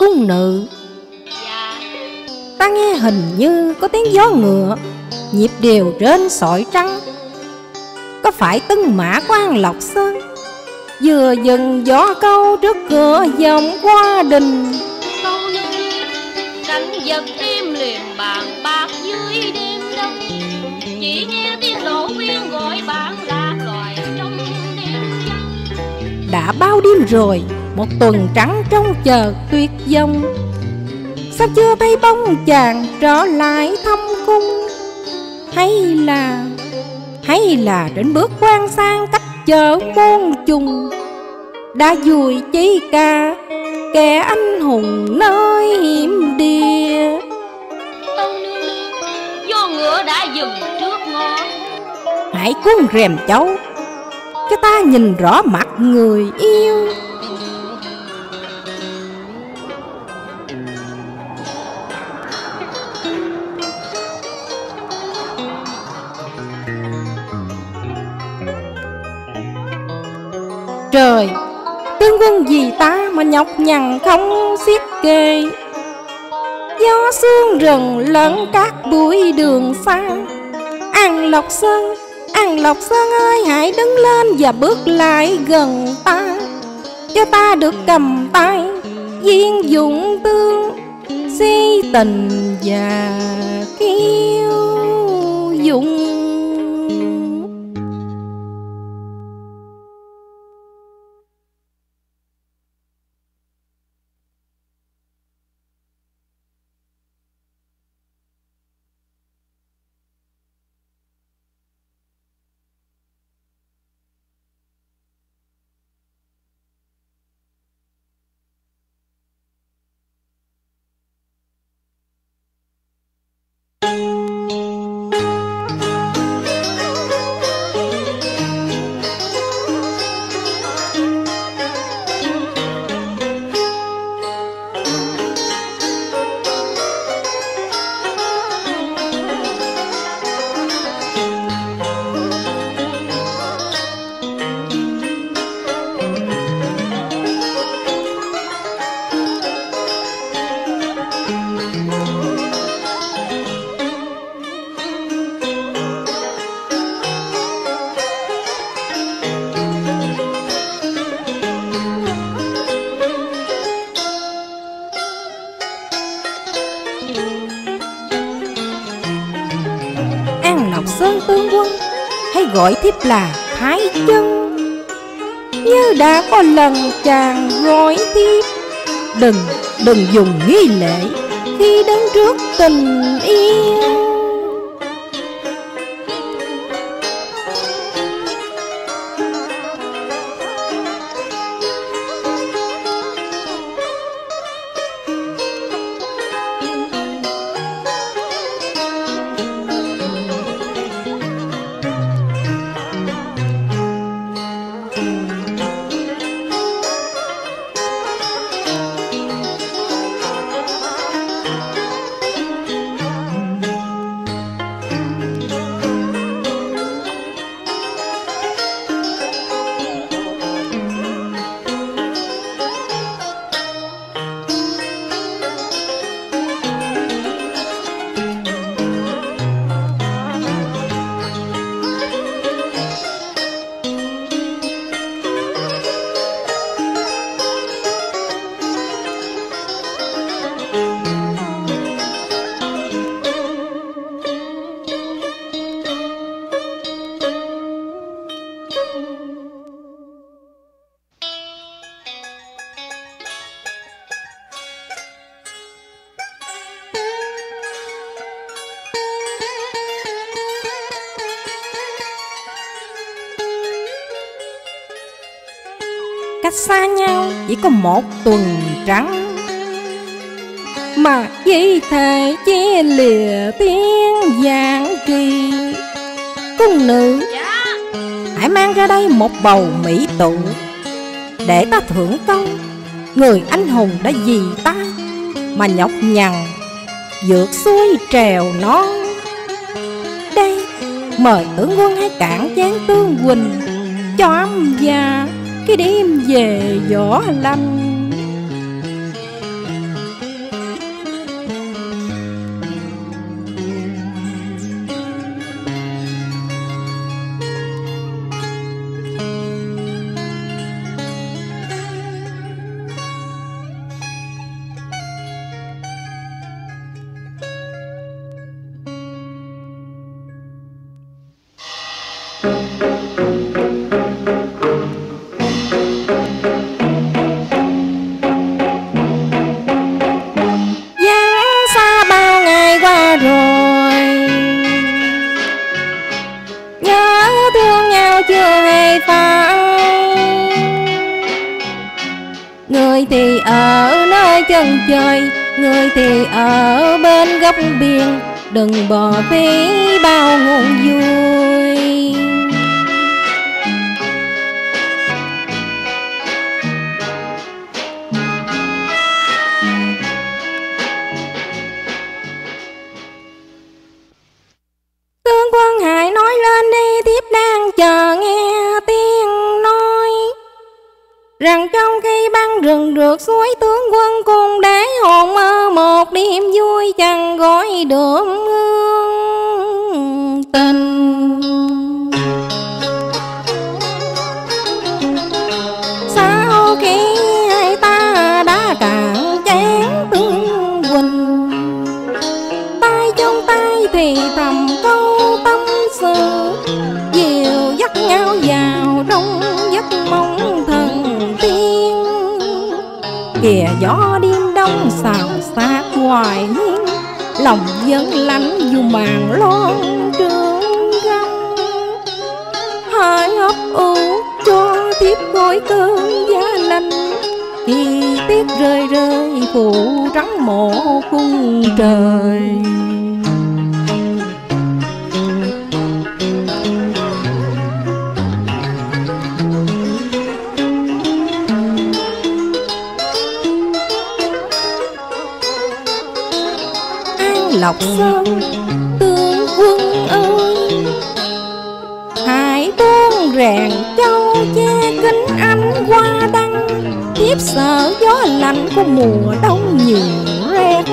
Cung nữ, Dạ. ta nghe hình như có tiếng gió ngựa, nhịp đều trên sỏi trắng. Có phải Tân Mã của An Lộc Sơn vừa dừng gió câu trước cửa dòng qua đình? Câu nương cảnh vật im lìm bàn bạc dưới đêm đông, chỉ nghe tiếng lộ viên gọi bạn lạc loài trong đêm trăng. Đã bao đêm rồi, một tuần trắng trông chờ tuyệt vọng, sao chưa thấy bóng chàng trở lại thăm cung? Hay là trên bước quan sang cách chợ môn trùng, đã vùi chí ca kẻ anh hùng nơi hiểm địa? Tâu nương, do ngựa đã dừng trước ngõ. Hãy cuốn rèm cháu cho ta nhìn rõ mặt người yêu. Trời, tướng quân vì ta mà nhọc nhằn không xiết kê, gió sương rừng lẫn các bụi đường xa. An Lộc Sơn, An Lộc Sơn ơi, hãy đứng lên và bước lại gần ta, cho ta được cầm tay viên dũng tương, si tình và kiêu dung. Sơn tướng quân, hay gọi thiếp là Thái Chân. Như đã có lần chàng gọi thiếp, đừng dùng nghi lễ khi đứng trước tình yêu. Cách xa nhau chỉ có một tuần trắng, mà vì thể chia lìa tiếng giảng kỳ. Cung nữ, hãy mang ra đây một bầu mỹ tụ, để ta thưởng công người anh hùng đã vì ta mà nhọc nhằn vượt suối trèo non. Đây, mời tướng quân hãy cạn chén tương quỳnh cho âm già cái đêm về võ lâm. Người thì ở nơi chân trời, người thì ở bên góc biển, đừng bỏ phí bao nguồn vui. Tướng quân hãy nói lên đi, thiếp đang chờ nghe tiếng nói rằng trong khi băng rừng rượt suối, tướng quân cùng để hồn mơ một đêm vui chẳng gói được hương tình. Sau khi hai ta đã cạn chén tương quỳnh, tay trong tay thì thầm câu tâm sự, dìu dắt nhau vào trong giấc mộng thần tiên. Kìa gió đêm đông xào xạc hoài hiên, lòng vẫn lạnh dù màn loan trường găm. Hãy ấp ủ cho tiếp gối cơn giá lạnh, khi tiết rơi rơi phủ trắng mộ cung trời. Lộc Sơn tướng quân ơi, hãy buông rèn châu che kính ánh hoa đăng. Thiếp sợ gió lạnh của mùa đông nhiều rét.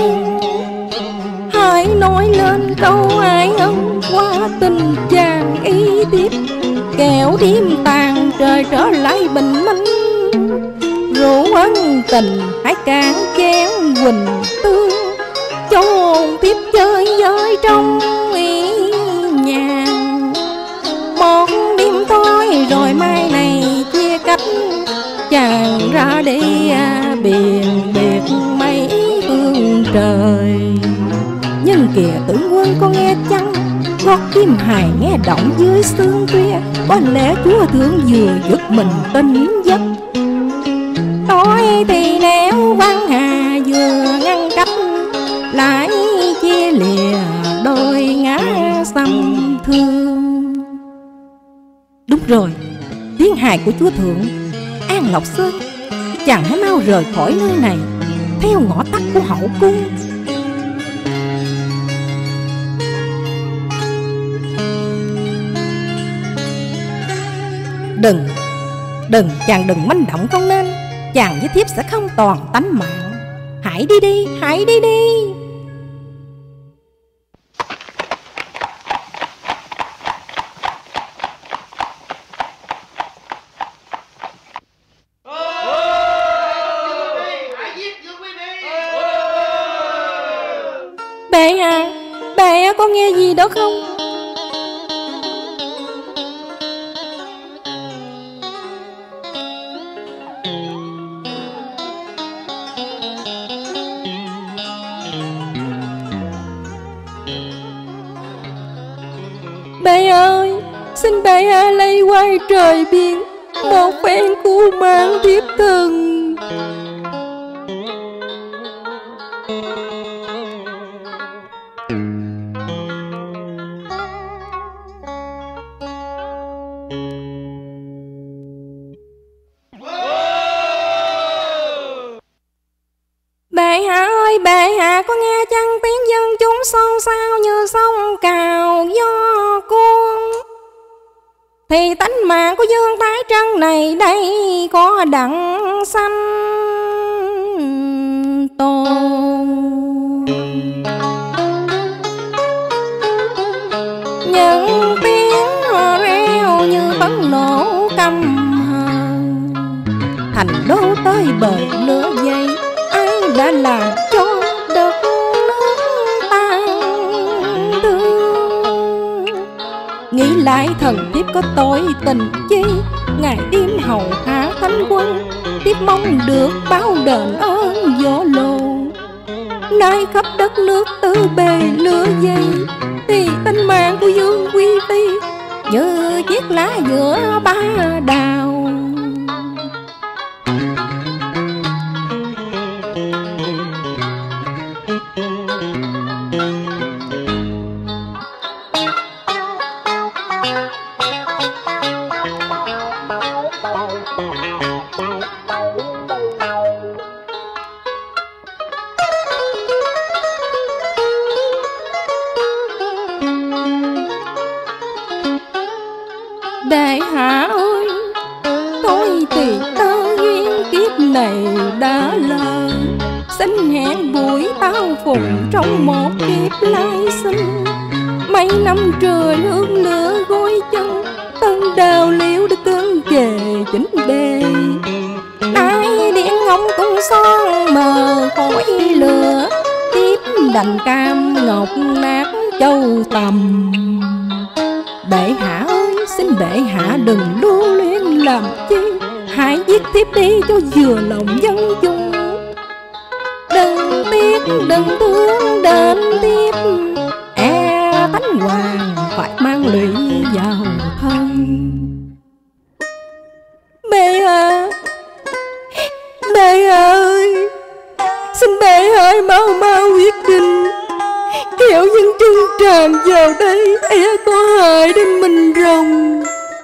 Hãy nói lên câu ai ân qua tình chàng y thiếp, kẻo đêm tàn trời trở lại bình minh. Rượu ân tình hãy cạn chén quỳnh tương, cho hồn tiếp chơi với trong nhà. Một đêm tối rồi mai này chia cách, chàng ra đi biển biệt mấy phương trời. Nhưng kìa tướng quân có nghe chăng, gót kim hài nghe động dưới sương khuya. Có lẽ chúa thượng vừa giật mình tỉnh giấc. Tối thì nẻo văn hà vừa ngăn cách, lại chia lìa đôi ngã xăm thương. Đúng rồi, tiếng hài của chúa thượng. An Lộc Sơn, chàng hãy mau rời khỏi nơi này, theo ngõ tắt của hậu cung. Đừng, chàng đừng manh động không nên. Chàng với thiếp sẽ không toàn tánh mạng. Hãy đi đi, hãy đi đi. Bệ hạ có nghe gì đó không? Bệ ơi, xin bệ hạ lấy quay trời biển, một phen cứu mạng thiếp thần. Bệ hạ ơi, bệ hạ có nghe chăng tiếng dân chúng xôn xao như sông cào gió cuốn? Thì tánh mạng của Dương Thái Trân này đây có đặng sanh tồn. Những tiếng hò reo như tấn nổ căm hờn, thành đô tới bời lửa dây. Ai đã làm cho đất nước tan thương? Nghĩ lại thần thiếp có tội tình chi, ngày đêm hầu hạ thánh quân, thiếp mong được báo đền ơn võ lồ. Nay khắp đất nước tứ bề lửa dây, thì tính mạng của Dương Quý Phi như chiếc lá giữa ba đào. xin hẹn buổi tao phụng trong một kiếp lai sinh. Mấy năm trời hương lửa gối chân, tân đào liễu đã cơn về chính bề. Ai điện ngọc cũng son mờ khỏi lửa, tiếp đành cam ngọc nát châu tầm. Bệ hạ ơi, xin bệ hạ đừng lưu luyến làm chi, hãy viết tiếp đi cho vừa lòng dân chung. Đừng tiếc, đừng thương đến tiếp, e tánh hoàng phải mang lụy vào thân. Bệ hạ, bệ hạ ơi, xin bệ hạ mau mau quyết định, kẻo dân chân tràn vào đây e có hại đến mình rồng.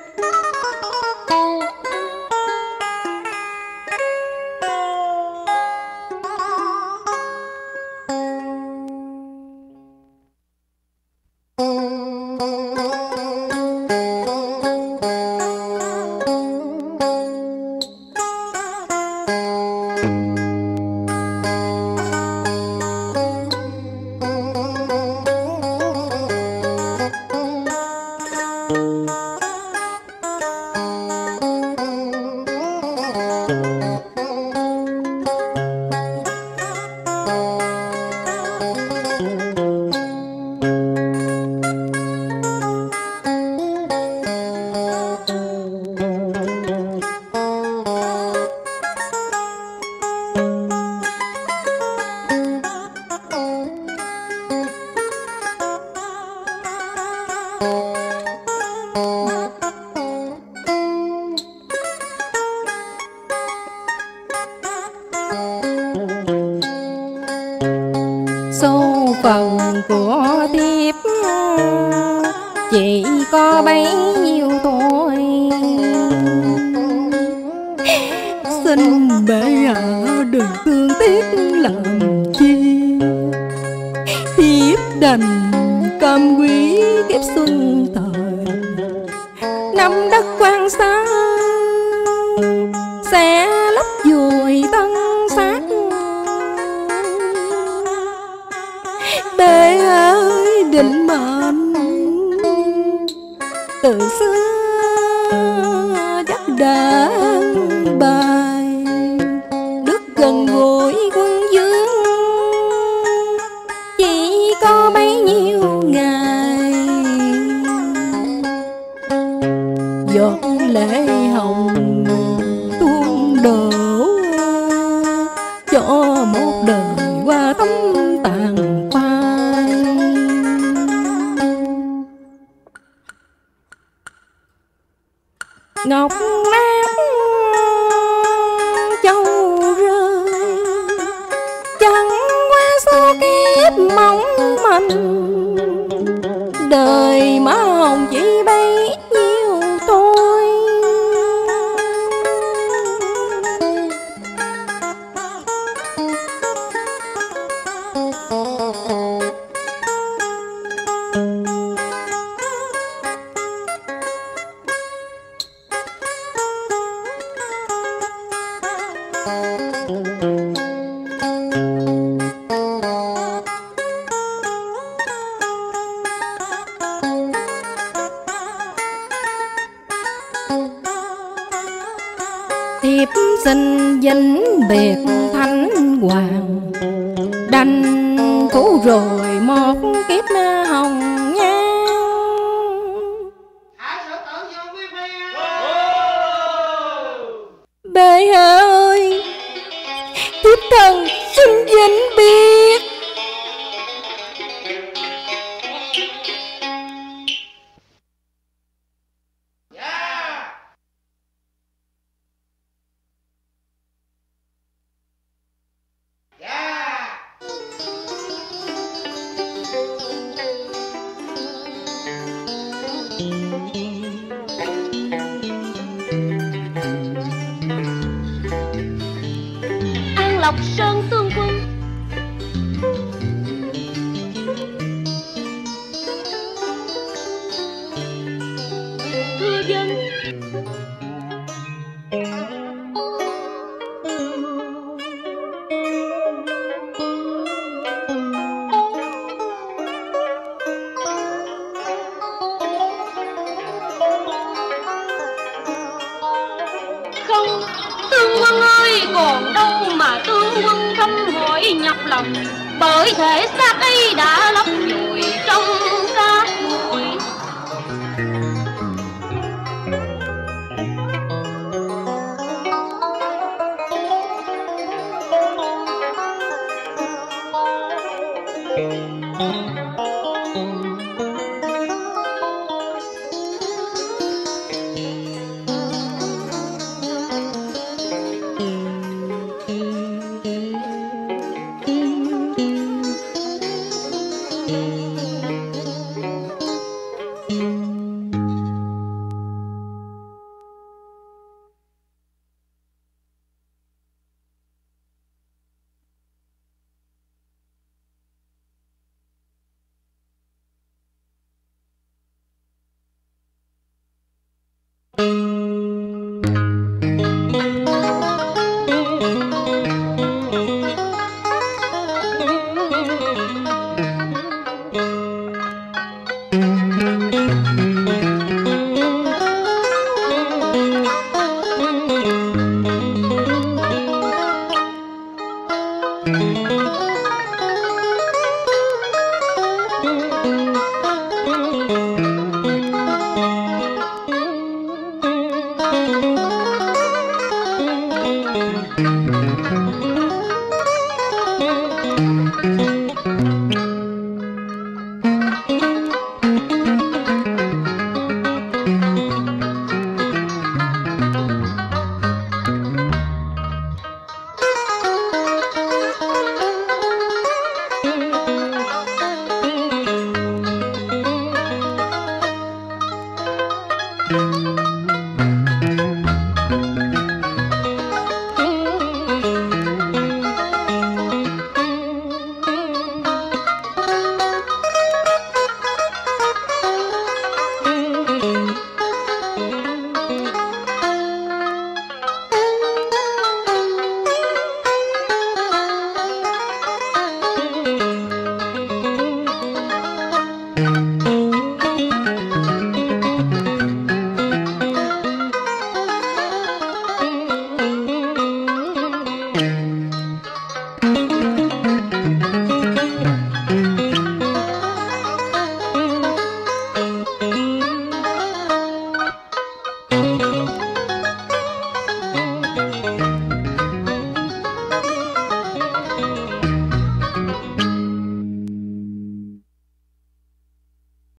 Số phận của thiếp chỉ có bấy nhiêu thôi, xin bệ hạ đừng thương tiếc làm chi. Thiếp đành cam quý kiếp xuân thời, năm đất quan sát sẽ lấp vùi tân xác. Bệ hạ ơi, định mệnh từ xưa chắc đã bài, đức gần gũi quân vương chỉ có bấy nhiêu ngày. Giọt lệ hồng tuôn đổ cho một đời qua tấm tàn phai. Ngọc nát châu rơi, chẳng qua số kiếp mong manh, đời má hồng chỉ bấy nhiêu thôi. Thiếp xin vĩnh biệt thánh hoàng, đành cứu rồi một kiếp hồng nhan. Bệ hạ ơi, thiếp thần xin vĩnh biệt. An Lộc Sơn tướng quân, thưa dân. còn đâu mà tướng quân thăm hỏi nhọc lòng, bởi thể xác ấy đã lấp nhục